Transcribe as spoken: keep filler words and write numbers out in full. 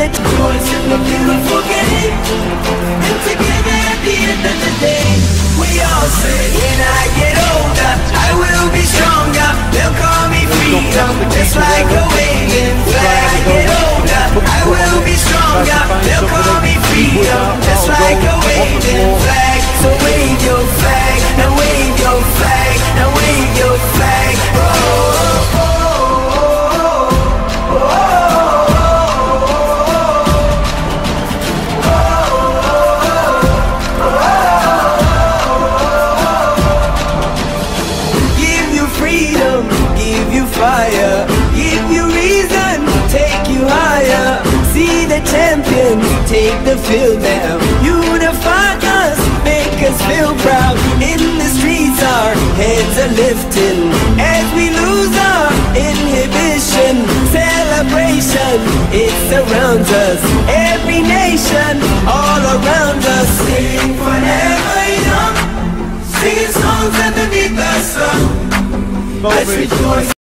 the choice in the beautiful game. And together at the end of the day, we all say, when I get older, I will be stronger. They'll call me freedom, just like a waving flag. I get older, I will be stronger. They'll call me freedom, just like a waving flag. So wave your flag, now wave your flag, now wave your flag. Oh, oh, oh. Fire, give you reason, take you higher. See the champions take the field now. Unify us, make us feel proud. In the streets our heads are lifting as we lose our inhibition. Celebration, it surrounds us. Every nation, all around us. Sing forever young, singing songs underneath the sun. Let's rejoice.